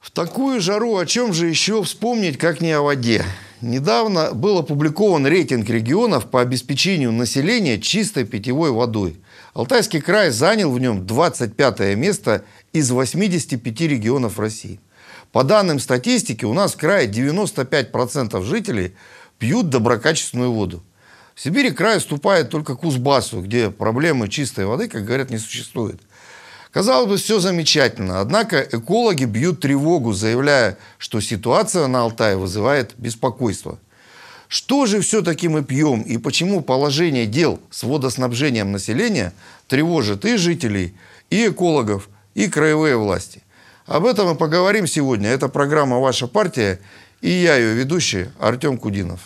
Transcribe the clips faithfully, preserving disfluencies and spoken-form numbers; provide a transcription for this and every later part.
В такую жару о чем же еще вспомнить, как не о воде? Недавно был опубликован рейтинг регионов по обеспечению населения чистой питьевой водой. Алтайский край занял в нем двадцать пятое место из восьмидесяти пяти регионов России. По данным статистики, у нас в крае девяносто пять процентов жителей пьют доброкачественную воду. В Сибири край уступает только Кузбассу, где проблемы чистой воды, как говорят, не существует. Казалось бы, все замечательно, однако экологи бьют тревогу, заявляя, что ситуация на Алтае вызывает беспокойство. Что же все-таки мы пьем и почему положение дел с водоснабжением населения тревожит и жителей, и экологов, и краевые власти? Об этом мы поговорим сегодня. Это программа «Ваша партия» и я, ее ведущий, Артем Кудинов.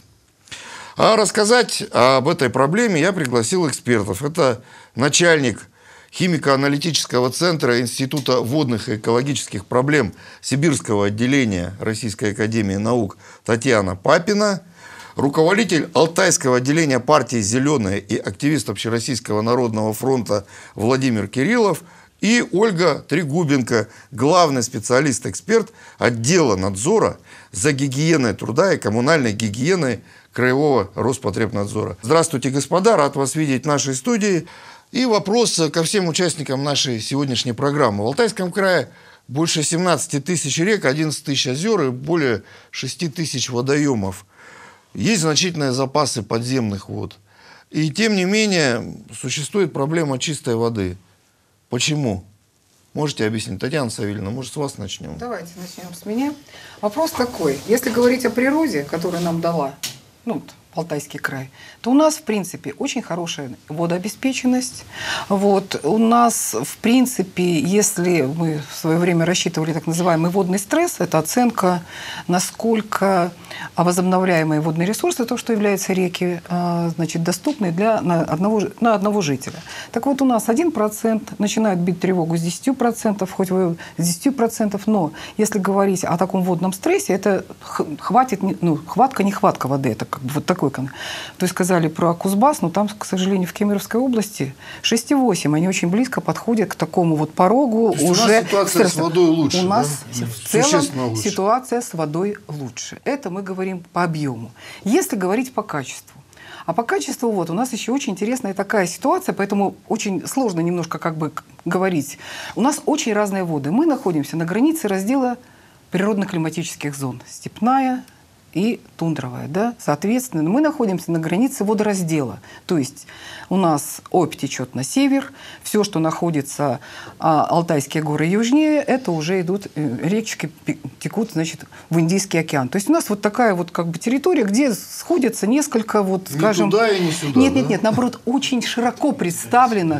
А рассказать об этой проблеме я пригласил экспертов. Это начальник химико-аналитического центра Института водных и экологических проблем Сибирского отделения Российской академии наук Татьяна Папина, руководитель Алтайского отделения партии «Зеленые» и активист Общероссийского народного фронта Владимир Кириллов и Ольга Трегубенко, главный специалист-эксперт отдела надзора за гигиеной труда и коммунальной гигиеной Краевого Роспотребнадзора. Здравствуйте, господа, рад вас видеть в нашей студии. И вопрос ко всем участникам нашей сегодняшней программы. В Алтайском крае больше семнадцати тысяч рек, одиннадцати тысяч озер и более шести тысяч водоемов. Есть значительные запасы подземных вод. И тем не менее существует проблема чистой воды. Почему? Можете объяснить? Татьяна Савельевна, может, с вас начнем? Давайте начнем с меня. Вопрос такой. Если говорить о природе, которую нам дала, ну, Алтайский край, то у нас, в принципе, очень хорошая водообеспеченность. Вот. У нас, в принципе, если мы в свое время рассчитывали так называемый водный стресс, это оценка, насколько возобновляемые водные ресурсы, то, что являются реки, значит, доступны для на одного, на одного жителя. Так вот, у нас один процент начинает бить тревогу с десяти процентов, хоть вы с десяти процентов, но если говорить о таком водном стрессе, это хватит, ну, хватка-нехватка воды, это как бы вот такой. То есть сказали про Кузбасс, но там, к сожалению, в Кемеровской области шесть и восемь. Они очень близко подходят к такому вот порогу. То есть уже у нас ситуация с водой лучше. У нас да? в целом лучше. Ситуация с водой лучше. Это мы говорим по объему. Если говорить по качеству. А по качеству вот у нас еще очень интересная такая ситуация, поэтому очень сложно немножко как бы говорить. У нас очень разные воды. Мы находимся на границе раздела природно-климатических зон. Степная и тундровая, да, соответственно, мы находимся на границе водораздела, то есть у нас Обь течет на север, все, что находится а, Алтайские горы южнее, это уже идут э, речки текут, значит, в Индийский океан. То есть у нас вот такая вот как бы территория, где сходятся несколько вот, скажем, не туда и не сюда, нет, да? нет, нет, наоборот, очень широко представлено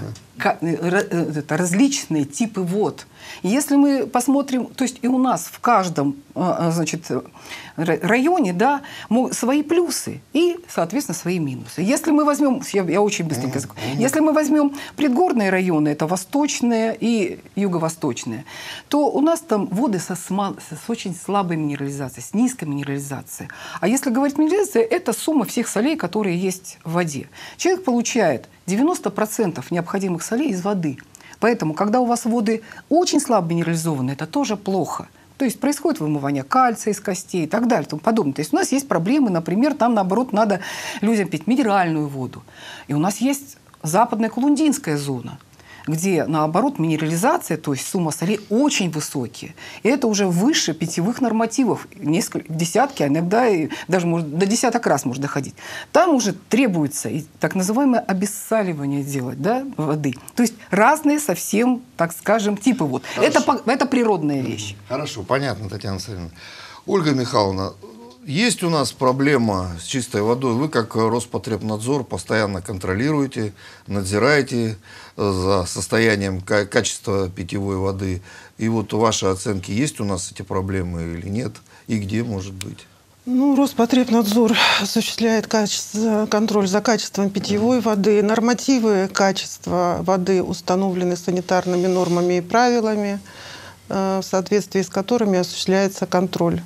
различные типы вод. И если мы посмотрим, то есть и у нас в каждом, значит, районе, да, свои плюсы и, соответственно, свои минусы. Если мы возьмем, я, я очень быстренько скажу, если мы возьмем предгорные районы, это восточные и юго-восточные, то у нас там воды со, смал, с очень слабой минерализацией, с низкой минерализацией. А если говорить минерализация, это сумма всех солей, которые есть в воде. Человек получает девяносто процентов необходимых солей из воды. Поэтому, когда у вас воды очень слабо минерализованы, это тоже плохо. То есть происходит вымывание кальция из костей и так далее и тому подобное. То есть у нас есть проблемы, например, там, наоборот, надо людям пить минеральную воду. И у нас есть западная Кулундинская зона, где, наоборот, минерализация, то есть сумма солей, очень высокие. И это уже выше питьевых нормативов. Несколько, десятки, а иногда и даже может, до десяток раз может доходить. Там уже требуется и так называемое обессаливание делать, да, воды. То есть разные совсем, так скажем, типы вод. Это, это природная вещь. Хорошо, понятно, Татьяна Савельевна. Ольга Михайловна, есть у нас проблема с чистой водой. Вы, как Роспотребнадзор, постоянно контролируете, надзираете за состоянием качества питьевой воды. И вот ваши оценки, есть у нас эти проблемы или нет? И где, может быть? Ну, Роспотребнадзор осуществляет качество, контроль за качеством питьевой воды. Нормативы качества воды установлены санитарными нормами и правилами, в соответствии с которыми осуществляется контроль.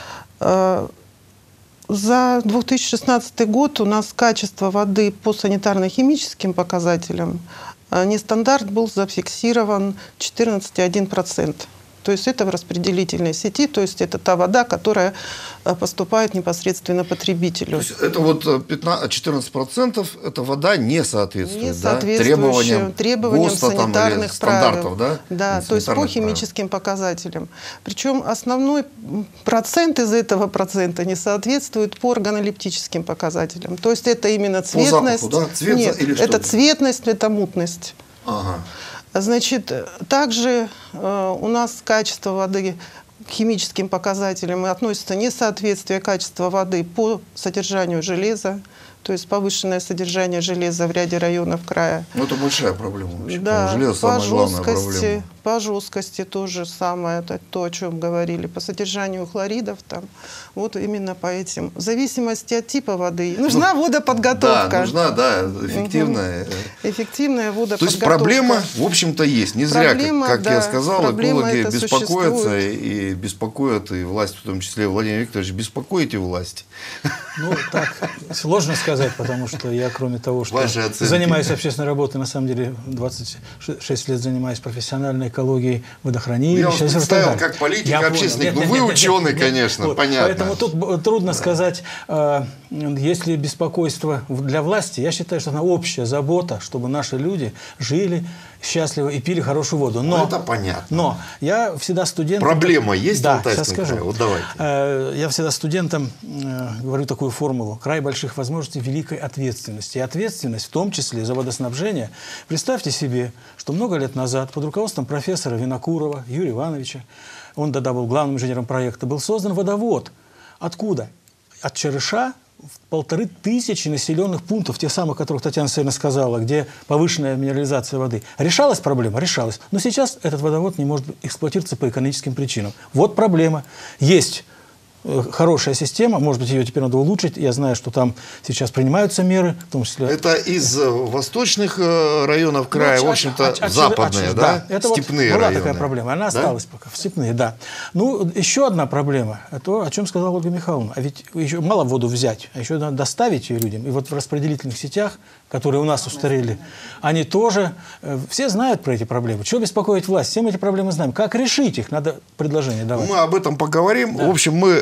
За две тысячи шестнадцатый год у нас качество воды по санитарно-химическим показателям нестандарт был зафиксирован четырнадцать и одна десятая процента. То есть это в распределительной сети, то есть это та вода, которая поступает непосредственно потребителю. То есть это вот четырнадцать процентов это вода не соответствует, не да? требованиям, требованиям ГОСТа, санитарных там, стандартов, правил. да? Да, то есть по химическим правил. показателям. Причем основной процент из этого процента не соответствует по органолептическим показателям. То есть это именно цветность. По запаху, да? Цвет Нет, или это что? цветность, это мутность. Ага. Значит, также э, у нас качество воды к химическим показателям относится несоответствие качества воды по содержанию железа, то есть повышенное содержание железа в ряде районов края. Ну, это большая проблема вообще. Да, Железо самая по главная жесткости, проблема. по жесткости то же самое, это то, о чем говорили, по содержанию хлоридов, там, вот именно по этим. В зависимости от типа воды. Нужна ну, водоподготовка. Да, нужна, да, эффективная. Угу. Эффективная водоподготовка. То есть проблема, в общем-то, есть. Не зря, проблема, как, как да, я сказал, экологи беспокоятся существует. И беспокоят, и власть, в том числе Владимир Викторович, беспокоите власть. Ну, так, сложно сказать, потому что я, кроме того, что занимаюсь общественной работой, на самом деле, двадцать шесть лет занимаюсь профессиональной экологией водохранилища. Я вас представил как политик, я общественник. Понял. Ну, нет, вы нет, ученый, нет, конечно, вот, понятно. Поэтому тут трудно да. сказать, э, если беспокойство для власти, я считаю, что это общая забота, чтобы наши люди жили счастливо и пили хорошую воду. Но, это понятно. Но я всегда студентам... Проблема есть да, в Алтайском крае? Вот давайте. Э, я всегда студентам э, говорю такую формулу. Край больших возможностей, великой ответственности. И ответственность, в том числе за водоснабжение. Представьте себе, что много лет назад под руководством профессора Винокурова Юрия Ивановича, он тогда был главным инженером проекта, был создан водовод. Откуда? От Черыша в полторы тысячи населенных пунктов, тех самых, о которых Татьяна Сергеевна сказала, где повышенная минерализация воды. Решалась проблема? Решалась. Но сейчас этот водовод не может эксплуатироваться по экономическим причинам. Вот проблема. Есть хорошая система, может быть, ее теперь надо улучшить. Я знаю, что там сейчас принимаются меры, в том числе... Это из восточных районов края, ну, в общем-то, от, от, западные, от, да? да? Это степные вот была районы. такая проблема, она да? осталась пока, в степные, да. Ну, еще одна проблема, то, о чем сказала Ольга Михайловна. А ведь еще мало воду взять, а еще надо доставить ее людям. И вот в распределительных сетях, которые у нас устарели, они тоже... Все знают про эти проблемы. Чего беспокоить власть? Все мы эти проблемы знаем. Как решить их? Надо предложение давать. Мы об этом поговорим. Да. В общем, мы...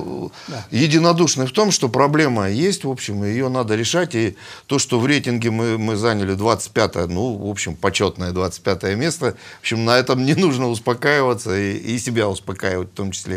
Да. единодушны в том, что проблема есть, в общем, ее надо решать. И то, что в рейтинге мы, мы заняли двадцать пятое, ну, в общем, почетное двадцать пятое место, в общем, на этом не нужно успокаиваться и, и себя успокаивать в том числе.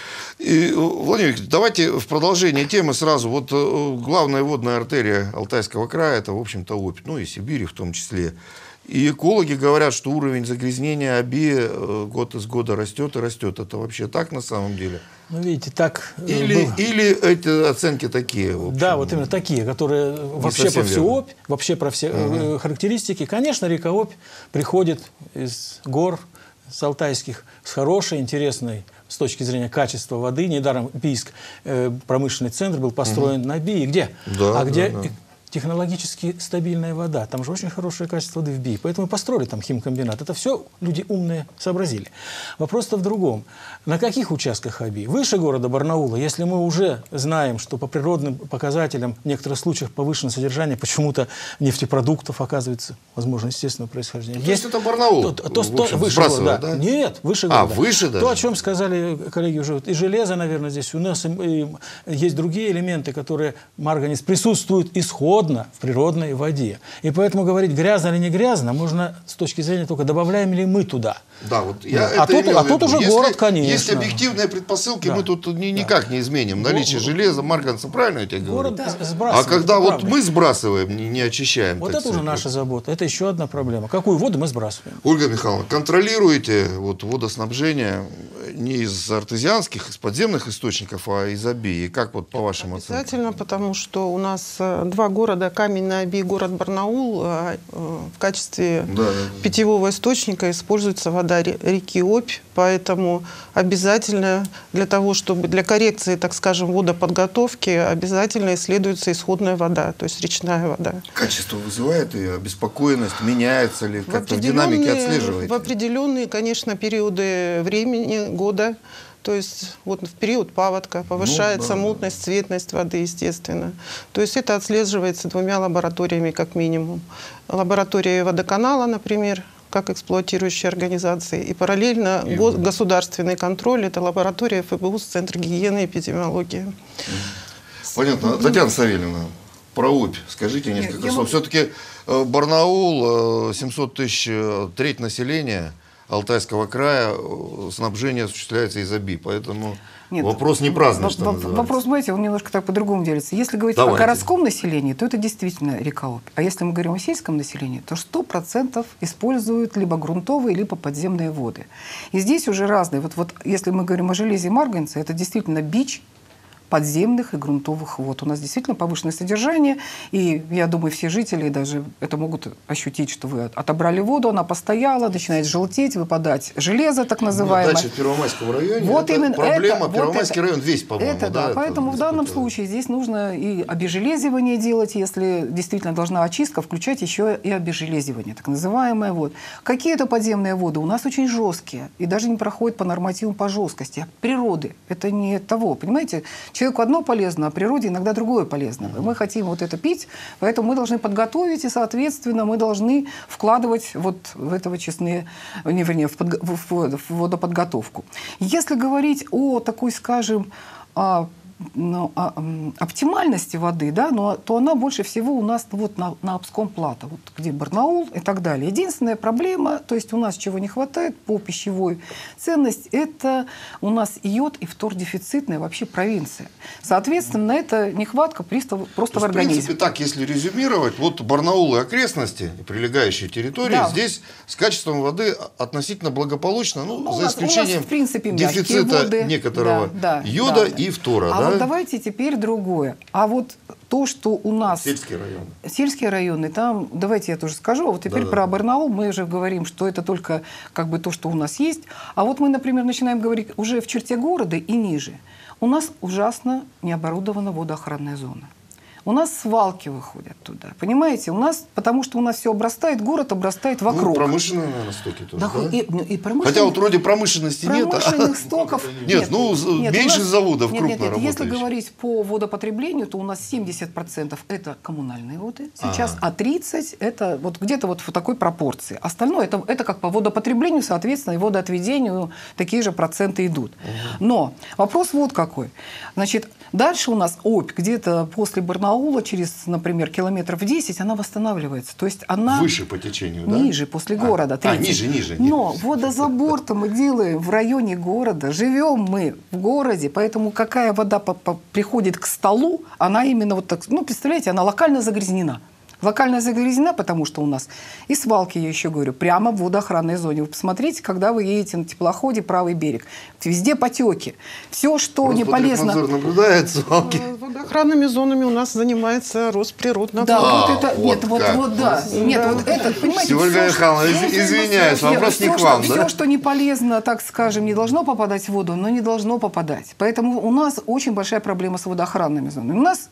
И, Владимир Викторович, давайте в продолжение темы сразу. Вот главная водная артерия Алтайского края, это, в общем-то, Обь, ну и Сибири в том числе. И экологи говорят, что уровень загрязнения Оби год из года растет и растет. Это вообще так на самом деле? Ну, видите, так... Или, было. или эти оценки такие? В общем, да, вот именно такие, которые вообще про всю Обь, вообще про все угу. характеристики. Конечно, река Обь приходит из гор, с алтайских, с хорошей, интересной, с точки зрения качества воды. Недаром Бийск, э, промышленный центр, был построен угу. на Бии. Где? Да, а где... Да, да. технологически стабильная вода. Там же очень хорошее качество воды в Бии. Поэтому построили там химкомбинат. Это все люди умные сообразили. Вопрос-то в другом. На каких участках Оби? Выше города Барнаула, если мы уже знаем, что по природным показателям в некоторых случаях повышенное содержание почему-то нефтепродуктов оказывается, возможно, естественного происхождения. То есть это Барнаул? То, то, то, общем, выше города, да? да? Нет, выше а, города. выше даже? То, о чем сказали коллеги уже. И железо, наверное, здесь. У нас и, и, есть другие элементы, которые марганец присутствуют исходно в природной воде. И поэтому говорить, грязно или не грязно, можно с точки зрения только добавляем ли мы туда. Да, вот я да. А, тут, а тут уже если, город, конечно. Есть объективные предпосылки, да. мы тут ни, никак да. не изменим. Наличие Го- железа, марганца, правильно я тебе говорю? Город да. сбрасывает. А когда вот правда. мы сбрасываем, не, не очищаем. Вот это сказать, уже наша вот. забота. Это еще одна проблема. Какую воду мы сбрасываем? Ольга Михайловна, контролируете вот, водоснабжение не из артезианских, из подземных источников, а из Оби. И как вот по вашим оценкам? Обязательно, потому что у нас два города, Камень на Оби и город Барнаул, в качестве да, да, да. питьевого источника используется вода реки Обь. Поэтому обязательно для того, чтобы для коррекции, так скажем, водоподготовки, обязательно исследуется исходная вода, то есть речная вода. Качество вызывает ее, обеспокоенность, меняется ли, как-то в, в динамике отслеживаете? В определенные, конечно, периоды времени, года. То есть вот в период паводка повышается ну, да, мутность, да. цветность воды, естественно. То есть это отслеживается двумя лабораториями как минимум. Лаборатория водоканала, например, как эксплуатирующие организации. И параллельно го государственный контроль – это лаборатория ФБУС, Центр гигиены и эпидемиологии. Понятно. Татьяна Савельевна, про Обь скажите несколько Нет, слов. Все-таки Барнаул, семьсот тысяч, треть населения Алтайского края, снабжение осуществляется из Оби, поэтому Нет, вопрос не праздный, что вопрос, называется. Вопрос, знаете, он немножко так по-другому делится. Если говорить Давайте. о городском населении, то это действительно река Обь. А если мы говорим о сельском населении, то сто процентов используют либо грунтовые, либо подземные воды. И здесь уже разные. Вот, вот если мы говорим о железе и марганце, это действительно бич подземных и грунтовых вод. У нас действительно повышенное содержание, и я думаю, все жители даже это могут ощутить, что вы отобрали воду, она постояла, начинает желтеть, выпадать железо, так называемое. Дальше в Первомайском районе вот это именно проблема, это, Первомайский вот район весь, по-моему. Это, да, да, поэтому это в данном испытывает. случае здесь нужно и обезжелезивание делать, если действительно должна очистка, включать еще и обезжелезивание, так называемое. Вот. Какие это подземные воды? У нас очень жесткие, и даже не проходят по нормативам по жесткости. А природы это не того, понимаете? Человеку одно полезно, а природе иногда другое полезно. Мы хотим вот это пить, поэтому мы должны подготовить, и, соответственно, мы должны вкладывать вот в это очистные, не, вернее, в, подго в, в водоподготовку. Если говорить о такой, скажем, о, ну, о, о оптимальности воды, да, но, то она больше всего у нас вот на, на Обском плато, вот где Барнаул и так далее. Единственная проблема, то есть у нас чего не хватает по пищевой ценности, это у нас йод и фтордефицитная вообще провинция. Соответственно, это нехватка просто, просто в организме. В принципе, так, если резюмировать, вот Барнаул и окрестности, и прилегающие территории, да. Здесь с качеством воды относительно благополучно, ну, ну за исключением нас, в принципе, дефицита воды, некоторого да, да, йода да, и фтора. А да? вот давайте теперь другое. А вот то, что у нас... Сельские районы. Сельские районы, там, давайте я тоже скажу, а вот теперь да, про да. Барнаул мы уже говорим, что это только как бы то, что у нас есть. А вот мы, например, начинаем говорить уже в черте города и ниже. У нас ужасно не оборудована водоохранная зона. У нас свалки выходят туда, понимаете? У нас, потому что у нас все обрастает, город обрастает вокруг. Ну, промышленные, наверное, стоки тоже, да, да? И, и промышленные... Хотя вот вроде промышленности нет. Промышленных стоков... Нет, ну, нет, меньше нас... заводов нет, крупно нет, нет. работающих. Если говорить по водопотреблению, то у нас семьдесят процентов это коммунальные воды сейчас, ага. а тридцать процентов это вот где-то вот в такой пропорции. Остальное это, это как по водопотреблению, соответственно, и водоотведению такие же проценты идут. Ага. Но вопрос вот какой. Значит, дальше у нас Обь где-то после Барнаула через, например, километров десять она восстанавливается. То есть она... Выше по течению, да? Ниже, после города. А, а ниже, ниже. Но водозабор-то мы делаем в районе города. Живем мы в городе, поэтому какая вода по -по приходит к столу, она именно вот так... Ну, представляете, она локально загрязнена. Локально загрязнена, потому что у нас и свалки, я еще говорю, прямо в водоохранной зоне. Вы посмотрите, когда вы едете на теплоходе, правый берег. Везде потеки. Все, что не полезно... наблюдает свалки. Водоохранными зонами у нас занимается Росприроднадзор. Да, а, вот это... вот нет, вот, вот, да. Нет, да. вот это, понимаете... Ольга Михайловна, извиняюсь, вопрос не к вам, что, да? Все, что не полезно, так скажем, не должно попадать в воду, но не должно попадать. Поэтому у нас очень большая проблема с водоохранными зонами. У нас...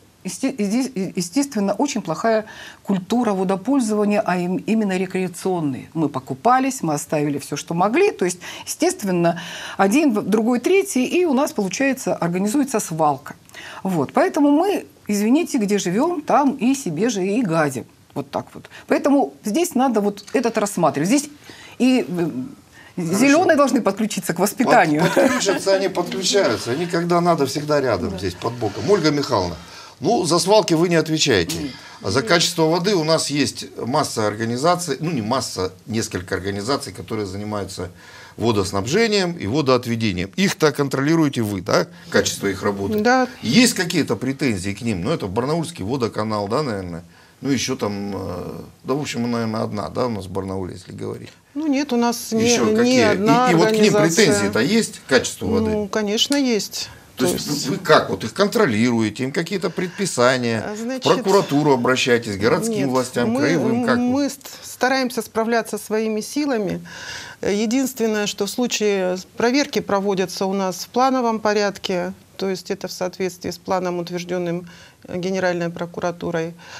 Естественно, очень плохая культура водопользования, а именно рекреационные. Мы покупались, мы оставили все, что могли. То есть, естественно, один, другой, третий, и у нас, получается, организуется свалка. Вот. Поэтому мы, извините, где живем, там и себе же и гадим. Вот так вот. Поэтому здесь надо вот этот рассматривать. Здесь и... Хорошо. Зеленые должны подключиться к воспитанию. Под, подключатся, они подключаются. Они, когда надо, всегда рядом, да. Здесь, под боком. Ольга Михайловна, ну, за свалки вы не отвечаете. А за качество воды у нас есть масса организаций, ну, не масса, несколько организаций, которые занимаются водоснабжением и водоотведением. Их-то контролируете вы, да? Качество их работы. Да. Есть какие-то претензии к ним? Ну, это Барнаульский водоканал, да, наверное? Ну, еще там, да, в общем, наверное, одна, да, у нас в Барнауле, если говорить. Ну, нет, у нас не, еще не одна и, и вот к ним организация. претензии-то есть к качеству воды? Ну, конечно, есть. То, То есть, есть вы как? Вот их контролируете, им какие-то предписания, значит, в прокуратуру обращаетесь, к городским нет, властям, мы, краевым? Как? Мы стараемся справляться своими силами. Единственное, что в случае проверки проводятся у нас в плановом порядке, то есть это в соответствии с планом, утвержденным Генеральной прокуратурой.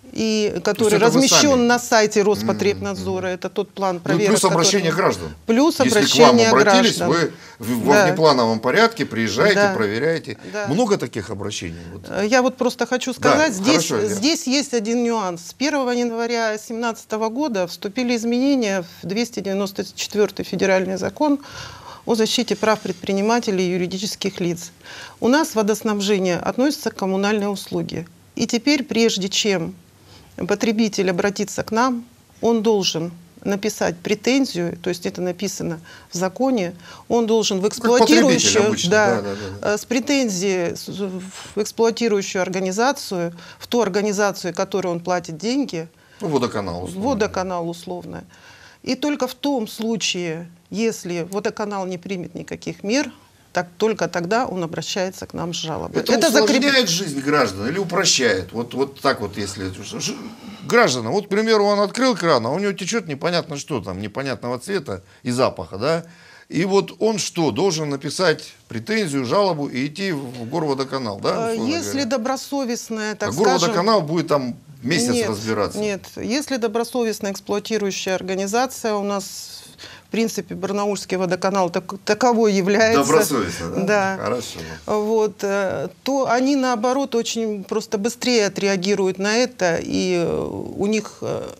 и который это вы размещен сами? на сайте Роспотребнадзора. Mm-hmm. Это тот план проверок. Ну, плюс обращение который... граждан. Плюс Если обращение к вам обратились, граждан. вы в, да. во внеплановом порядке приезжаете, да. проверяете. Да. Много таких обращений? Вот. Я вот просто хочу сказать, да, здесь, хорошо, здесь есть один нюанс. С первого января две тысячи семнадцатого года вступили изменения в двести девяносто четвёртый федеральный закон о защите прав предпринимателей и юридических лиц. У нас водоснабжение относится к коммунальной услуге. И теперь, прежде чем потребитель обратится к нам, он должен написать претензию, то есть это написано в законе, он должен в эксплуатирующую, обычно, да, да, да, да. с претензией в эксплуатирующую организацию, в ту организацию, которой он платит деньги, водоканал условно. водоканал условно. И только в том случае, если водоканал не примет никаких мер, так только тогда он обращается к нам с жалобой. Это, это усложняет закреп... жизнь граждан или упрощает? Вот, вот так вот, если... Граждане, вот, к примеру, он открыл кран, а у него течет непонятно что там, непонятного цвета и запаха, да? И вот он что, должен написать претензию, жалобу и идти в горводоканал, да? Если говоря? добросовестная, так а скажем... горводоканал будет там месяц нет, разбираться? Нет, если добросовестная эксплуатирующая организация у нас... В принципе, Барнаульский водоканал так, таковой является. Добросовестно, да? Да. Хорошо. Вот, то они, наоборот, очень просто быстрее отреагируют на это, и у них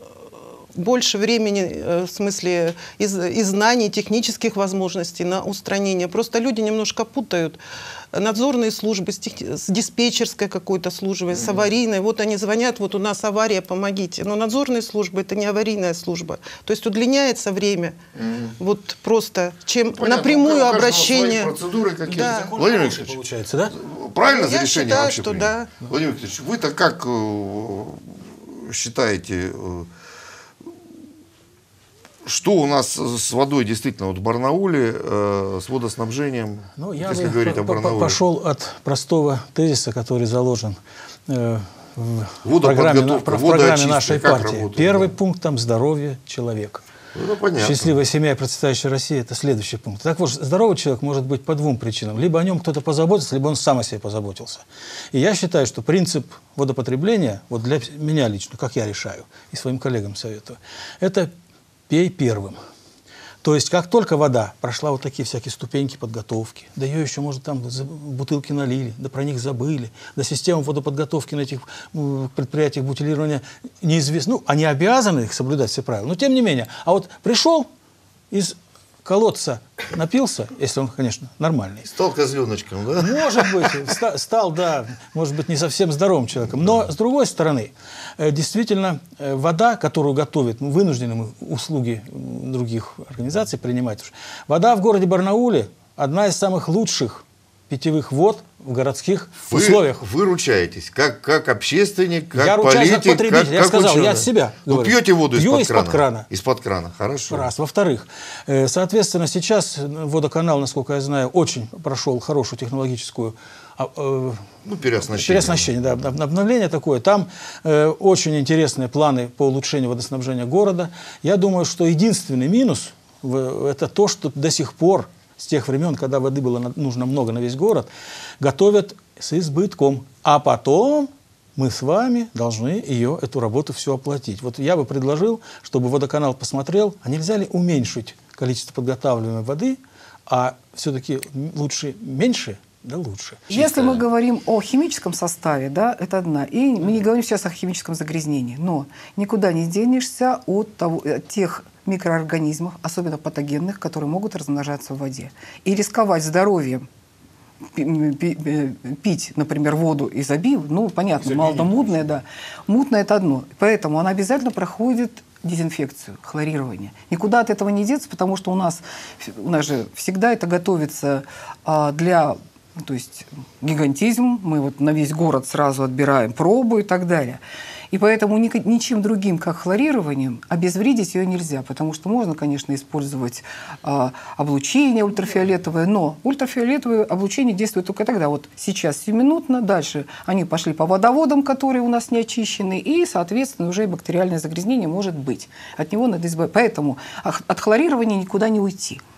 больше времени, в смысле, и знаний, технических возможностей на устранение. Просто люди немножко путают надзорные службы с, тех... с диспетчерской какой-то службой, mm-hmm. с аварийной. Вот они звонят, вот у нас авария, помогите. Но надзорные службы — это не аварийная служба. То есть удлиняется время. Mm-hmm. Вот просто, чем Понятно. напрямую ну, обращение. Процедуры какие-то. Да. Владимир Викторович, получается, да? Правильно за Я решение считаю, вообще что приняли? да. Владимир Викторович, вы-то как э, считаете... Э, Что у нас с водой действительно вот в Барнауле, э, с водоснабжением, ну, я если говорить о Барнауле? Пошел от простого тезиса, который заложен э, в программе, в программе нашей партии. Работает, Первый да? пункт там здоровье человека. Ну, понятно. Счастливая семья и процветающая Россия — это следующий пункт. Так вот, здоровый человек может быть по двум причинам. Либо о нем кто-то позаботился, либо он сам о себе позаботился. И я считаю, что принцип водопотребления, вот для меня лично, как я решаю, и своим коллегам советую, это пей первым. То есть, как только вода прошла вот такие всякие ступеньки подготовки, да ее еще, может, там бутылки налили, да про них забыли, да система водоподготовки на этих предприятиях бутилирования неизвестна. Ну, они обязаны их соблюдать все правила, но тем не менее. А вот пришел из колодца, напился, если он, конечно, нормальный. Стал козленочком, да? Может быть, ста стал, да, может быть, не совсем здоровым человеком. Но, с другой стороны, действительно, вода, которую готовят, мы вынуждены мы услуги других организаций принимать. Вода в городе Барнауле одна из самых лучших питьевых вод в городских вы, условиях. Вы ручаетесь, как, как общественник, как я политик, как потребитель. как, я как сказал, ученый. я от себя Вы говорю. пьете воду из-под из крана? крана. Из-под крана, хорошо. Раз. Во-вторых, соответственно, сейчас водоканал, насколько я знаю, очень прошел хорошую технологическую ну, переоснащение. Переоснащение, да, обновление такое. Там э, очень интересные планы по улучшению водоснабжения города. Я думаю, что единственный минус в, это то, что до сих пор, с тех времен, когда воды было нужно много на весь город, готовят с избытком. А потом мы с вами должны ее, эту работу все оплатить. Вот я бы предложил, чтобы водоканал посмотрел, а нельзя ли уменьшить количество подготавливаемой воды, а все-таки лучше меньше, да лучше. Если мы говорим о химическом составе, да, это одна. И мы не говорим сейчас о химическом загрязнении. Но никуда не денешься от, того, от тех микроорганизмов, особенно патогенных, которые могут размножаться в воде. И рисковать здоровьем, пить, например, воду из обив, ну, понятно, мало-то мутная, да. Мутная – это одно. Поэтому она обязательно проходит дезинфекцию, хлорирование. Никуда от этого не деться, потому что у нас, у нас же всегда это готовится а, для... То есть гигантизм, мы вот на весь город сразу отбираем пробу и так далее. И поэтому ни, ничем другим, как хлорированием, обезвредить ее нельзя. Потому что можно, конечно, использовать а, облучение ультрафиолетовое, но ультрафиолетовое облучение действует только тогда. Вот сейчас сиюминутно, дальше они пошли по водоводам, которые у нас не очищены, и, соответственно, уже и бактериальное загрязнение может быть. От него надо избавиться. Поэтому от хлорирования никуда не уйти.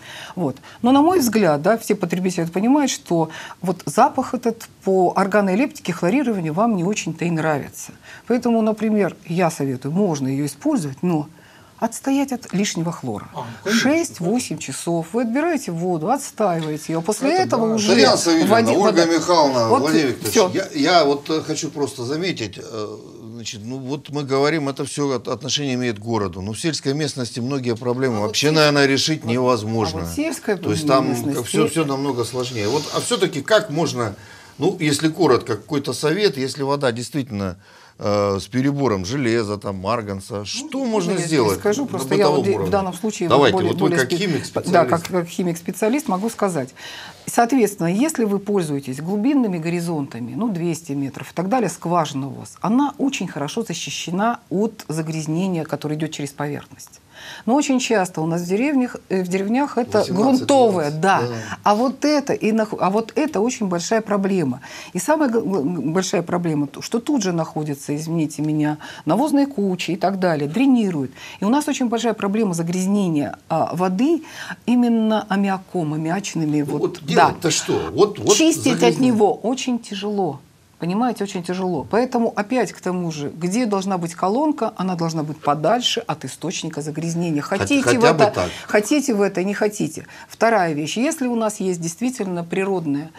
Вот. Но, на мой взгляд, да, все потребители понимают, что вот запах этот по органолептике хлорирования вам не очень-то и нравится. Поэтому, например, я советую, можно ее использовать, но отстоять от лишнего хлора. А, шесть-восемь часов. Вы отбираете воду, отстаиваете ее. После это этого да. уже... Татьяна Савельевна, воде... Ольга Михайловна, вот Владимир Викторович, я, я вот хочу просто заметить, значит, ну вот мы говорим, это все отношение имеет к городу. Но в сельской местности многие проблемы а вообще, вот наверное, решить вот, невозможно. А вот сельская То есть там все, все намного сложнее. Вот, а все-таки как можно, ну, если коротко, какой-то совет, если вода действительно... с перебором железа, там, марганца. Что ну, можно я сделать? Скажу, просто я вот в данном случае Давайте, более, вот более вы как химик-специалист. Да, как, как химик-специалист могу сказать. Соответственно, если вы пользуетесь глубинными горизонтами, ну, двести метров и так далее, скважина у вас, она очень хорошо защищена от загрязнения, которое идет через поверхность. Но очень часто у нас в деревнях, в деревнях это грунтовое, да. да. А вот это, и, а вот это очень большая проблема. И самая большая проблема, что тут же находятся, извините меня, навозные кучи и так далее, дренируют. И у нас очень большая проблема загрязнения а, воды именно аммиаком, аммиачными. Ну, вот, вот делать-то да. что? Вот, вот Чистить загрязнение. От него очень тяжело. Понимаете, очень тяжело. Поэтому опять к тому же, где должна быть колонка, она должна быть подальше от источника загрязнения. Хотите, Хотя в, это, хотите в это, не хотите. Вторая вещь. Если у нас есть действительно природное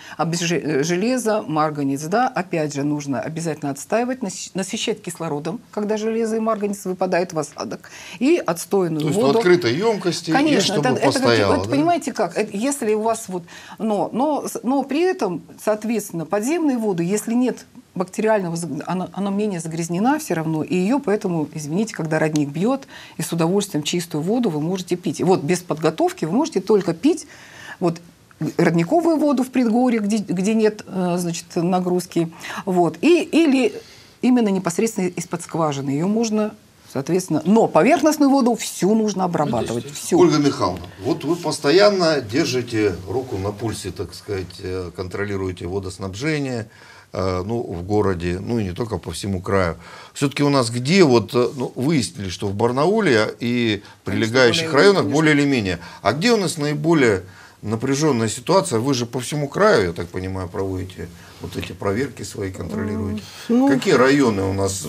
железо, марганец, да, опять же, нужно обязательно отстаивать, насыщать кислородом, когда железо и марганец выпадают в осадок, и отстойную То есть воду. в открытой емкости, Конечно, и чтобы это, постояло. Это, это, да? Понимаете как? Это, если у вас вот... Но, но, но при этом, соответственно, подземные воды, если нет бактериального, она, она менее загрязнена все равно, и ее поэтому, извините, когда родник бьет, и с удовольствием чистую воду вы можете пить. И вот без подготовки вы можете только пить вот родниковую воду в предгорье, где, где нет, значит, нагрузки, вот, и, или именно непосредственно из-под скважины. Ее можно, соответственно, но поверхностную воду всю нужно обрабатывать. Видите, всю. Ольга Михайловна, вот вы постоянно держите руку на пульсе, так сказать, контролируете водоснабжение, ну, в городе, ну и не только по всему краю. Все-таки у нас где, вот, ну, выяснили, что в Барнауле и прилегающих более районах более или менее. А где у нас наиболее напряженная ситуация? Вы же по всему краю, я так понимаю, проводите вот эти проверки свои, контролируете. Ну, какие районы у нас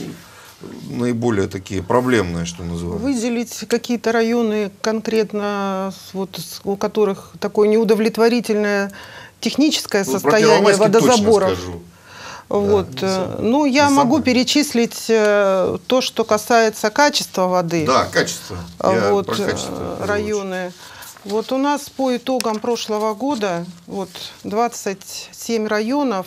наиболее такие проблемные, что называется? Выделить какие-то районы конкретно, вот, у которых такое неудовлетворительное техническое ну, состояние водозаборов. Вот. Да, ну, я не могу самое. перечислить то, что касается качества воды. Да, качество. Я вот, про качество районы. Вот у нас по итогам прошлого года вот, двадцать семь районов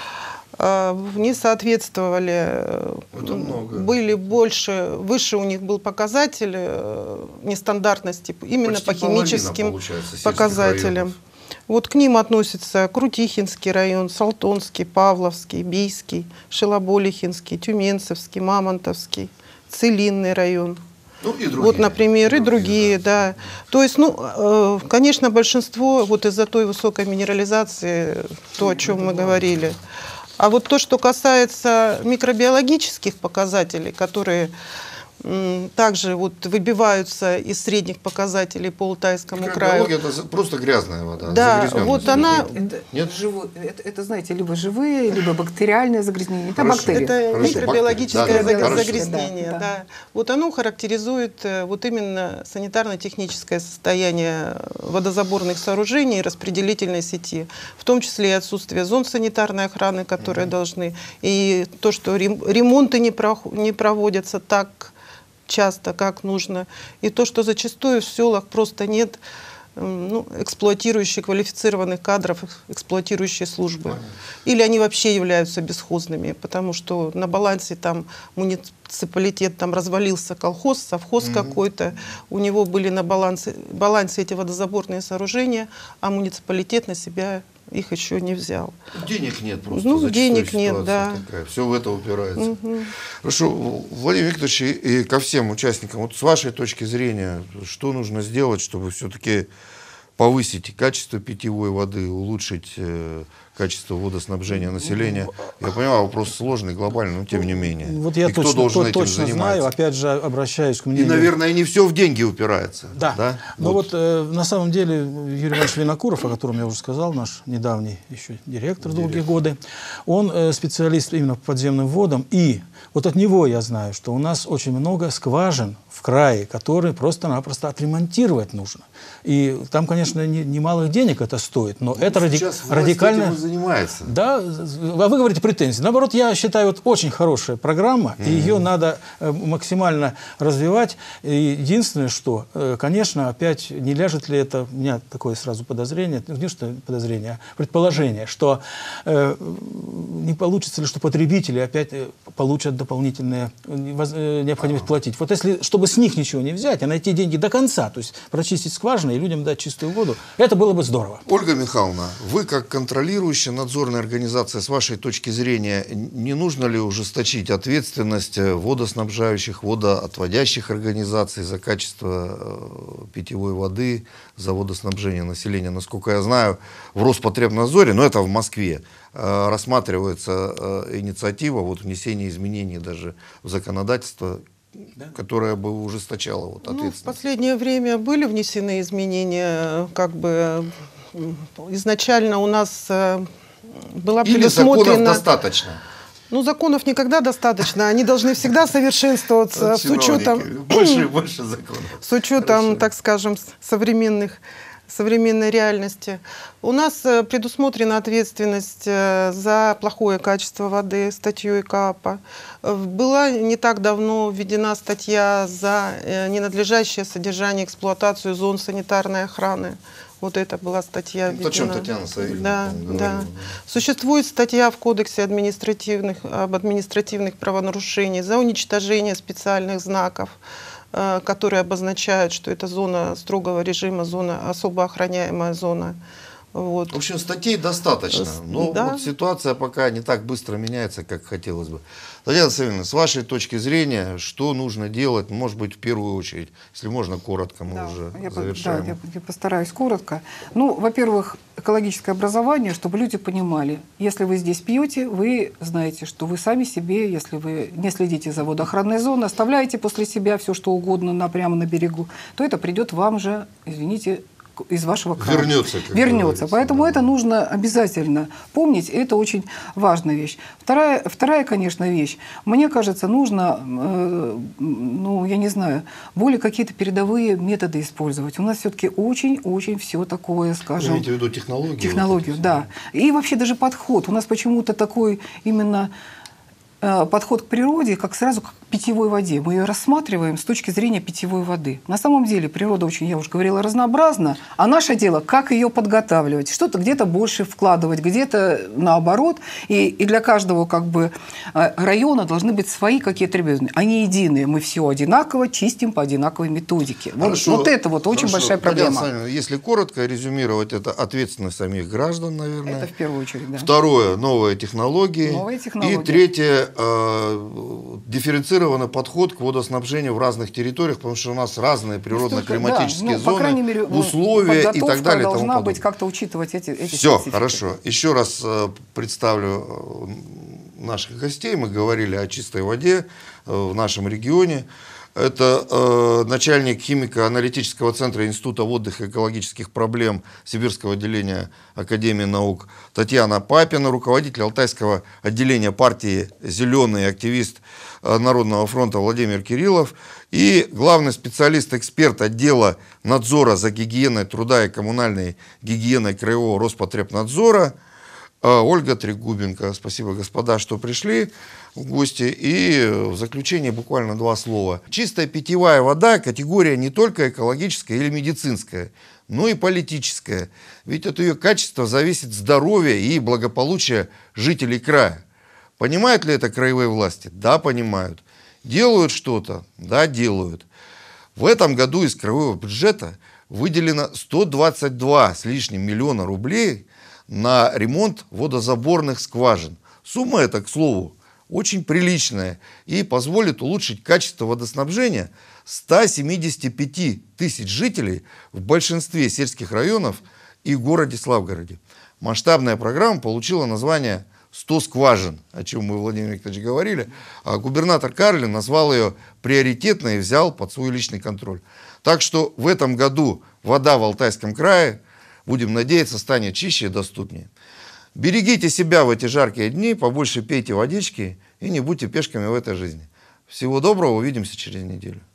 не соответствовали, были больше, выше у них был показатель нестандартности, именно Почти по химическим показателям. Районов. Вот к ним относятся Крутихинский район, Салтонский, Павловский, Бийский, Шелоболихинский, Тюменцевский, Мамонтовский, Целинный район. Ну, и другие. Вот, например, и, и другие, другие да. да. То есть, ну, конечно, большинство вот из-за той высокой минерализации, то, о чем мы говорили. А вот то, что касается микробиологических показателей, которые также вот выбиваются из средних показателей по Алтайскому краю. Это просто грязная вода. Да, вот она... Это, Нет? Живо, это, это, знаете, либо живые, либо бактериальное загрязнение. Это Хорошо. бактерии. Это Хорошо. микробиологическое да, да, загрязнение. Да, да. Да. Вот оно характеризует вот именно санитарно-техническое состояние водозаборных сооружений и распределительной сети. В том числе и отсутствие зон санитарной охраны, которые mm-hmm. должны. И то, что ремонты не, про, не проводятся так часто, как нужно. И то, что зачастую в селах просто нет ну, эксплуатирующих квалифицированных кадров, эксплуатирующие службы. Или они вообще являются бесхозными, потому что на балансе там муниципалитет там развалился, колхоз, совхоз mm-hmm. какой-то, у него были на балансе, балансе эти водозаборные сооружения, а муниципалитет на себя их еще не взял. Денег нет просто. Ну, денег нет, да. Такая. Все в это упирается. Угу. Хорошо, Владимир Викторович, и ко всем участникам, вот с вашей точки зрения, что нужно сделать, чтобы все-таки повысить качество питьевой воды, улучшить качества водоснабжения населения? Я понимаю, вопрос сложный, глобальный, но тем не менее. Вот я и кто точно, должен то, этим точно заниматься? знаю, опять же, обращаюсь к мнению... И, наверное, не все в деньги упирается. Да. да? Но вот, вот э, на самом деле Юрий Иванович Винокуров, о котором я уже сказал, наш недавний еще директор, директор. долгие годы, он э, специалист именно по подземным водам. И вот от него я знаю, что у нас очень много скважин в крае, которые просто-напросто отремонтировать нужно. И там, конечно, не, немалых денег это стоит, но ну, это ради... радикально... этим и занимается. Да, а вы говорите претензии. Наоборот, я считаю, вот очень хорошая программа, mm-hmm. и ее надо э, максимально развивать. И единственное, что, э, конечно, опять не ляжет ли это, у меня такое сразу подозрение, не что подозрение, а предположение, что э, не получится ли, что потребители опять э, получат дополнительные э, необходимость платить. Вот если, чтобы с них ничего не взять, а найти деньги до конца, то есть прочистить скважины и людям дать чистую воду, это было бы здорово. Ольга Михайловна, вы как контролирующая надзорная организация, с вашей точки зрения, не нужно ли ужесточить ответственность водоснабжающих, водоотводящих организаций за качество питьевой воды, за водоснабжение населения? Насколько я знаю, в Роспотребнадзоре, но это в Москве, рассматривается инициатива вот, внесения изменений даже в законодательство, да? которая бы ужесточала вот, ответственность. Ну, в последнее время были внесены изменения, как бы изначально у нас была Или предусмотрена... законов достаточно? Ну, законов никогда достаточно, они должны всегда совершенствоваться с учетом... Больше и больше законов. С учетом, Хорошо. так скажем, современных... современной реальности. У нас предусмотрена ответственность за плохое качество воды статьей КАПа. Была не так давно введена статья за ненадлежащее содержание и эксплуатацию зон санитарной охраны. Вот это была статья введена. О чем Татьяна Савельевна да, говорила. да. Существует статья в Кодексе административных, об административных правонарушениях за уничтожение специальных знаков, которые обозначают, что это зона строгого режима, зона, особо охраняемая зона. Вот. В общем, статей достаточно, но да. вот ситуация пока не так быстро меняется, как хотелось бы. Татьяна Савельевна, с вашей точки зрения, что нужно делать, может быть, в первую очередь, если можно, коротко, мы да, уже я, завершаем. Да, я, я постараюсь коротко. Ну, во-первых, экологическое образование, чтобы люди понимали, если вы здесь пьете, вы знаете, что вы сами себе, если вы не следите за водоохранной зоной, оставляете после себя все, что угодно на, прямо на берегу, то это придет вам же, извините, из вашего крана. Вернется. Вернется. Поэтому да. это нужно обязательно помнить. Это очень важная вещь. Вторая, вторая, конечно, вещь. Мне кажется, нужно, э, ну, я не знаю, более какие-то передовые методы использовать. У нас все-таки очень-очень все такое, скажем... Вы имеете в виду технологию? Технологию, вот да. И вообще даже подход. У нас почему-то такой именно... подход к природе, как сразу к питьевой воде. Мы ее рассматриваем с точки зрения питьевой воды. На самом деле природа очень, я уже говорила, разнообразна, а наше дело, как ее подготавливать. Что-то где-то больше вкладывать, где-то наоборот. И, и для каждого как бы, района должны быть свои какие-то требования. Они единые. Мы все одинаково чистим по одинаковой методике. Вот, вот это вот очень Хорошо. большая проблема. Татьяна, если коротко резюмировать, это ответственность самих граждан, наверное. Это в первую очередь, да. Второе, новые технологии. Новые технологии. И третье, дифференцированный подход к водоснабжению в разных территориях, потому что у нас разные природно-климатические да, ну, зоны, по крайней мере, условия и так далее. Должна тому быть как-то учитывать эти, эти Все, специфики. Хорошо. Еще раз представлю наших гостей. Мы говорили о чистой воде в нашем регионе. Это э, начальник химико-аналитического центра Института водных и экологических проблем Сибирского отделения Академии наук Татьяна Папина, руководитель Алтайского отделения партии «Зеленый», активист э, Народного фронта Владимир Кириллов и главный специалист-эксперт отдела надзора за гигиеной труда и коммунальной гигиеной Краевого Роспотребнадзора Ольга Трегубенко. Спасибо, господа, что пришли в гости. И в заключение буквально два слова. Чистая питьевая вода – категория не только экологическая или медицинская, но и политическая. Ведь от ее качества зависит здоровье и благополучие жителей края. Понимают ли это краевые власти? Да, понимают. Делают что-то? Да, делают. В этом году из краевого бюджета выделено сто двадцать два с лишним миллиона рублей на ремонт водозаборных скважин. Сумма эта, к слову, очень приличная и позволит улучшить качество водоснабжения ста семидесяти пяти тысяч жителей в большинстве сельских районов и городе Славгороде. Масштабная программа получила название «сто скважин», о чем мы, Владимир Викторович, говорили, а губернатор Карлин назвал ее приоритетной и взял под свой личный контроль. Так что в этом году вода в Алтайском крае, будем надеяться, станет чище и доступнее. Берегите себя в эти жаркие дни, побольше пейте водички и не будьте пешками в этой жизни. Всего доброго, увидимся через неделю.